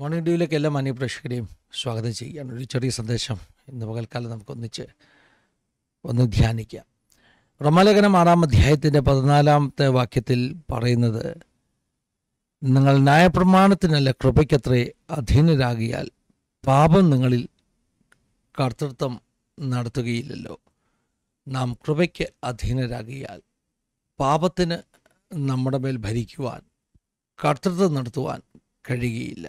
Morning ഡ്യൂവിലേക്ക് എല്ലാ മാന്യപ്രേക്ഷകരെയും സ്വാഗതം ചെയ്യാൻ ഒരു ചെറിയ സന്ദേശം ഇന്ന് പകൽക്കാലം നമുക്കൊന്നിച്ച് ഒന്ന് ധ്യാനിക്കാം. റോമാലേഖനം 6-ാം അധ്യായത്തിൻ്റെ 14-ാമത്തെ വാക്യത്തിൽ പറയുന്നത്, നിങ്ങൾ ന്യായപ്രമാണത്തിനല്ല കൃപയ്ക്കത്രേ അധീനരാകിയാൽ പാപം നിങ്ങളിൽ കർത്തൃത്വം നടത്തുകയില്ലല്ലോ. നാം കൃപയ്ക്ക് അധീനരാകിയാൽ പാപത്തിന് നമ്മുടെ മേൽ ഭരിക്കുവാൻ, കർത്തൃത്വം നടത്തുവാൻ കഴിയുകയില്ല.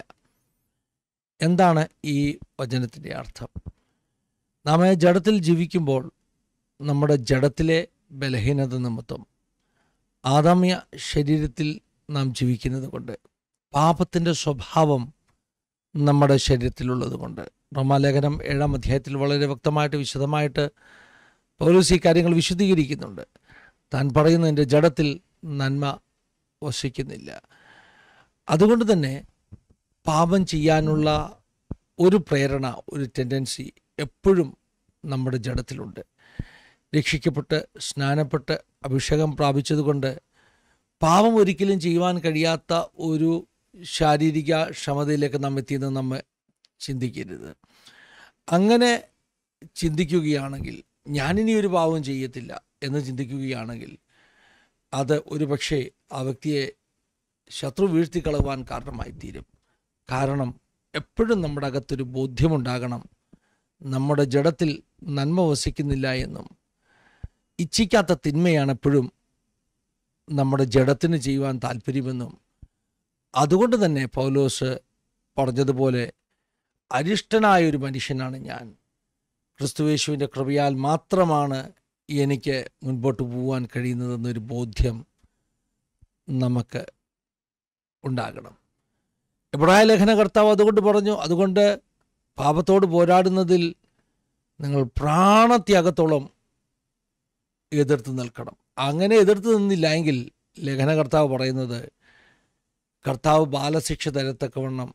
എന്താണ് ഈ വചനത്തിൻ്റെ അർത്ഥം? നാം ജഡത്തിൽ ജീവിക്കുമ്പോൾ നമ്മുടെ ജഡത്തിലെ ബലഹീനത നിമിത്തം ആദാമ്യ ശരീരത്തിൽ നാം ജീവിക്കുന്നത് കൊണ്ട്, പാപത്തിൻ്റെ സ്വഭാവം നമ്മുടെ ശരീരത്തിലുള്ളത് കൊണ്ട്, റോമാലേഖനം 7-ാം അധ്യായത്തിൽ വളരെ വ്യക്തമായിട്ട് വിശദമായിട്ട് പൗലോസ് ഈ കാര്യങ്ങൾ വിശദീകരിക്കുന്നുണ്ട്. താൻ പറയുന്ന എൻ്റെ ജഡത്തിൽ നന്മ വസിക്കുന്നില്ല. അതുകൊണ്ട് തന്നെ പാപം ചെയ്യാനുള്ള ഒരു പ്രേരണ, ഒരു ടെൻഡൻസി എപ്പോഴും നമ്മുടെ ജഡത്തിലുണ്ട്. രക്ഷിക്കപ്പെട്ട് സ്നാനപ്പെട്ട് അഭിഷേകം പ്രാപിച്ചതുകൊണ്ട് പാപം ഒരിക്കലും ചെയ്യുവാൻ കഴിയാത്ത ഒരു ശാരീരിക ക്ഷമതയിലേക്ക് നാം എത്തിയെന്ന് നമ്മെ ചിന്തിക്കരുത്. അങ്ങനെ ചിന്തിക്കുകയാണെങ്കിൽ, ഞാനിനി ഒരു പാപം ചെയ്യത്തില്ല എന്ന് ചിന്തിക്കുകയാണെങ്കിൽ, അത് ഒരു പക്ഷേ ആ വ്യക്തിയെ ശത്രു വീഴ്ത്തിക്കളവാൻ കാരണമായിത്തീരും. കാരണം എപ്പോഴും നമ്മുടെ അകത്തൊരു ബോധ്യമുണ്ടാകണം, നമ്മുടെ ജഡത്തിൽ നന്മ വസിക്കുന്നില്ല എന്നും, ഇച്ഛിക്കാത്ത തിന്മയാണ് എപ്പോഴും നമ്മുടെ ജഡത്തിന് ചെയ്യുവാൻ താല്പര്യമെന്നും. അതുകൊണ്ട് തന്നെ പൗലോസ് പറഞ്ഞതുപോലെ, അരിഷ്ടനായൊരു മനുഷ്യനാണ് ഞാൻ, ക്രിസ്തുയേശുവിൻ്റെ കൃപയാൽ മാത്രമാണ് എനിക്ക് മുൻപോട്ട് പോകാൻ കഴിയുന്നതെന്നൊരു ബോധ്യം നമുക്ക് ഉണ്ടാകണം. എബ്രായ ലേഖന കർത്താവ് അതുകൊണ്ട് പറഞ്ഞു, അതുകൊണ്ട് പാപത്തോട് പോരാടുന്നതിൽ നിങ്ങൾ പ്രാണത്യാഗത്തോളം എതിർത്ത് നിൽക്കണം. അങ്ങനെ എതിർത്ത് നിന്നില്ല എങ്കിൽ ലേഖന കർത്താവ് പറയുന്നത്, കർത്താവ് ബാലശിക്ഷ തരത്തക്കവണ്ണം,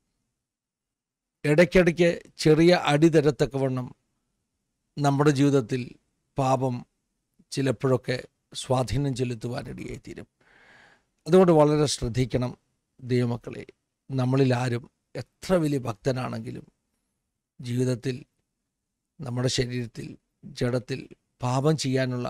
ഇടയ്ക്കിടയ്ക്ക് ചെറിയ അടി തരത്തക്കവണ്ണം നമ്മുടെ ജീവിതത്തിൽ പാപം ചിലപ്പോഴൊക്കെ സ്വാധീനം ചെലുത്തുവാനിടയായിത്തീരും. അതുകൊണ്ട് വളരെ ശ്രദ്ധിക്കണം ദൈവമക്കളെ. നമ്മളിൽ ആരും എത്ര വലിയ ഭക്തനാണെങ്കിലും ജീവിതത്തിൽ നമ്മുടെ ശരീരത്തിൽ, ജഡത്തിൽ പാപം ചെയ്യാനുള്ള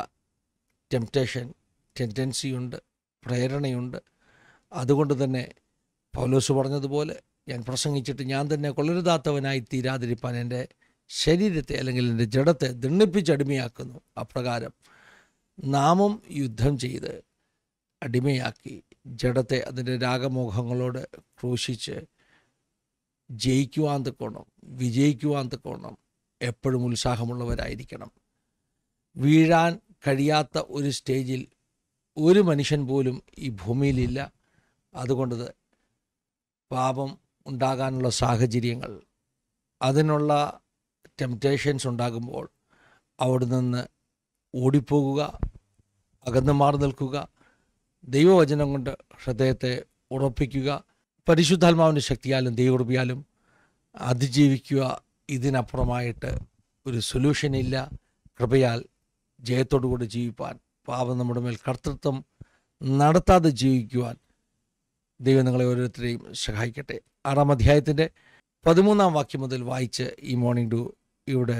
ടെൻഡൻസിയുണ്ട്, പ്രേരണയുണ്ട്. അതുകൊണ്ട് തന്നെ പൗലോസ് പറഞ്ഞതുപോലെ, ഞാൻ പ്രസംഗിച്ചിട്ട് ഞാൻ തന്നെ കൊള്ളരുതാത്തവനായി തീരാതിരിപ്പാൻ എൻ്റെ ശരീരത്തെ അല്ലെങ്കിൽ എൻ്റെ ജഡത്തെ ദണ്ഡിപ്പിച്ചടിമയാക്കുന്നു. അപ്രകാരം നാമും യുദ്ധം ചെയ്ത് അടിമയാക്കി ജഡത്തെ അതിൻ്റെ രാഗമോഹങ്ങളോട് ക്രൂശിച്ച് ജയിക്കുവാൻ തക്കോണം, വിജയിക്കുവാൻ തക്കോണം എപ്പോഴും ഉത്സാഹമുള്ളവരായിരിക്കണം. വീഴാൻ കഴിയാത്ത ഒരു സ്റ്റേജിൽ ഒരു മനുഷ്യൻ പോലും ഈ ഭൂമിയിലില്ല. അതുകൊണ്ട് പാപം ഉണ്ടാകാനുള്ള സാഹചര്യങ്ങൾ, അതിനുള്ള ടെംപ്റ്റേഷൻസ് ഉണ്ടാകുമ്പോൾ അവിടെ നിന്ന് ഓടിപ്പോകുക, അകന്നു മാറി നിൽക്കുക, ദൈവവചനം കൊണ്ട് ഹൃദയത്തെ ഉറപ്പിക്കുക, പരിശുദ്ധാത്മാവിൻ്റെ ശക്തിയാലും ദൈവകൃപയാലും അതിജീവിക്കുക. ഇതിനപ്പുറമായിട്ട് ഒരു സൊല്യൂഷനില്ല. കൃപയാൽ ജയത്തോടുകൂടി ജീവിപ്പാൻ, പാപം നമ്മുടെ മേൽ കർത്തൃത്വം നടത്താതെ ജീവിക്കുവാൻ ദൈവം നിങ്ങളെ ഓരോരുത്തരെയും സഹായിക്കട്ടെ. 6-ാം അധ്യായത്തിൻ്റെ 13-ാം വാക്യം മുതൽ വായിച്ച് ഈ മോർണിംഗ് ഡ്യൂ ഇവിടെ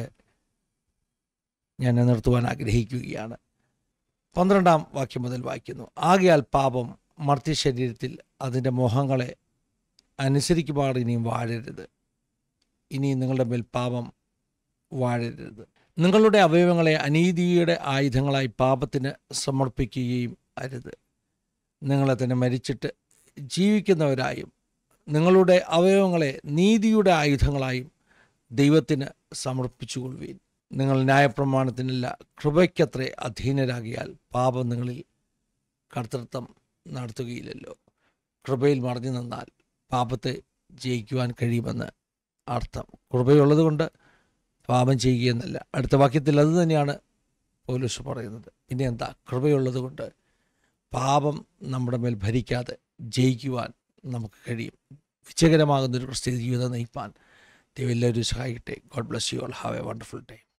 ഞാൻ നിർത്തുവാൻ ആഗ്രഹിക്കുകയാണ്. 12-ാം വാക്യം മുതൽ വായിക്കുന്നു. ആകയാൽ പാപം മർത്യശരീരത്തിൽ അതിൻ്റെ മോഹങ്ങളെ അനുസരിക്കുമാർ ഇനിയും വാഴരുത്. ഇനിയും നിങ്ങളുടെ മേൽ പാപം വാഴരുത്. നിങ്ങളുടെ അവയവങ്ങളെ അനീതിയുടെ ആയുധങ്ങളായി പാപത്തിന് സമർപ്പിക്കുകയും അരുത്. നിങ്ങളെ തന്നെ മരിച്ചിട്ട് ജീവിക്കുന്നവരായും നിങ്ങളുടെ അവയവങ്ങളെ നീതിയുടെ ആയുധങ്ങളായും ദൈവത്തിന് സമർപ്പിച്ചുകൊള്ളുവീൻ. നിങ്ങൾ ന്യായപ്രമാണത്തിനല്ല കൃപയ്ക്കത്രേ അധീനരാകിയാൽ പാപം നിങ്ങളിൽ കർത്തൃത്വം നടത്തുകയില്ലല്ലോ. കൃപയിൽ മറഞ്ഞു നിന്നാൽ പാപത്തെ ജയിക്കുവാൻ കഴിയുമെന്ന് അർത്ഥം. കൃപയുള്ളത് കൊണ്ട് പാപം ചെയ്യുകയെന്നല്ല. അടുത്ത വാക്യത്തിൽ അത് തന്നെയാണ് പൗലോസ് പറയുന്നത്. പിന്നെ എന്താ? കൃപയുള്ളത് കൊണ്ട് പാപം നമ്മുടെ മേൽ ഭരിക്കാതെ ജയിക്കുവാൻ നമുക്ക് കഴിയും. വിജയകരമാകുന്നൊരു ക്രിസ്തീയ ജീവിതം നയിപ്പാൻ ദൈവം എല്ലാവരും സഹായിക്കട്ടെ. God bless you all. Have a wonderful day.